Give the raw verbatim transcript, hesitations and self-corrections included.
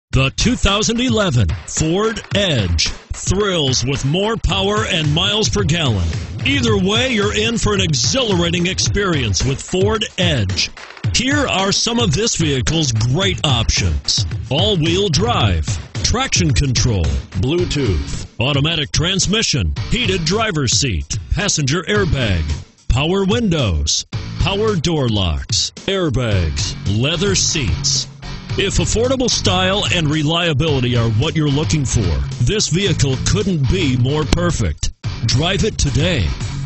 The two thousand eleven Ford Edge thrills with more power and miles per gallon. Either way, you're in for an exhilarating experience with Ford Edge. Here are some of this vehicle's great options: all-wheel drive, traction control, Bluetooth, automatic transmission, heated driver's seat, passenger airbag, power windows, power door locks, airbags, leather seats. If affordable style and reliability are what you're looking for, this vehicle couldn't be more perfect. Drive it today.